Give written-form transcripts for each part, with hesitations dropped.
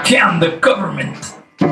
can the government?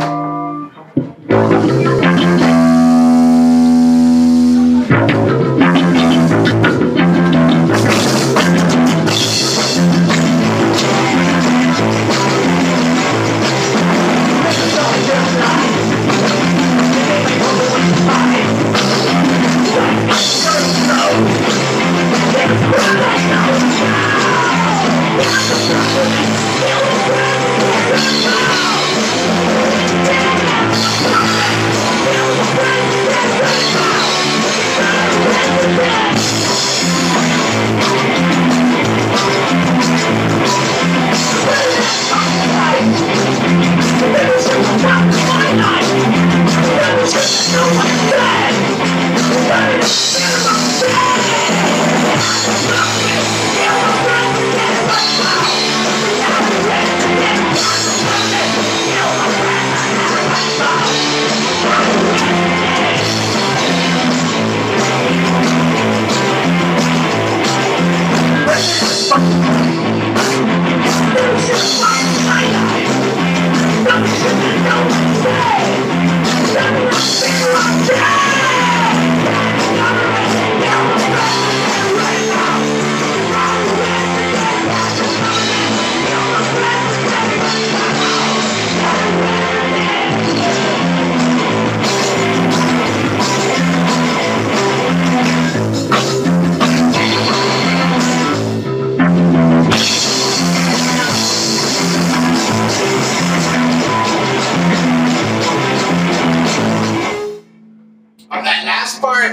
On that last part,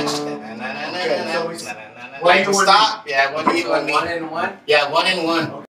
like to stop. Yeah, 1 and 1. One and one. Yeah, 1 and 1.